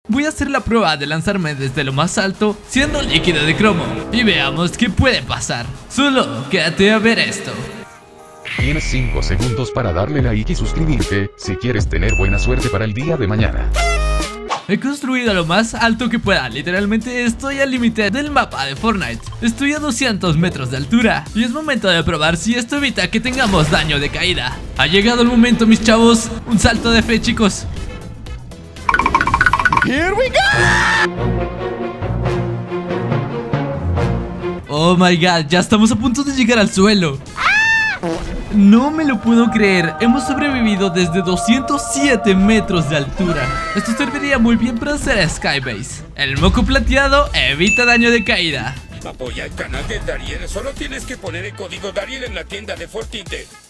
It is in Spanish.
voy a hacer la prueba de lanzarme desde lo más alto siendo líquido de cromo y veamos qué puede pasar. Solo quédate a ver esto. Tienes 5 segundos para darle like y suscribirte si quieres tener buena suerte para el día de mañana. He construido lo más alto que pueda, literalmente estoy al límite del mapa de Fortnite. Estoy a 200 metros de altura y es momento de probar si esto evita que tengamos daño de caída. Ha llegado el momento, mis chavos, un salto de fe, chicos. Here we go. Oh my god, ya estamos a punto de llegar al suelo. No me lo puedo creer, hemos sobrevivido desde 207 metros de altura. Esto serviría muy bien para hacer Skybase. El moco plateado evita daño de caída. Apoya el canal de Dariel, solo tienes que poner el código Dariel en la tienda de Fortnite.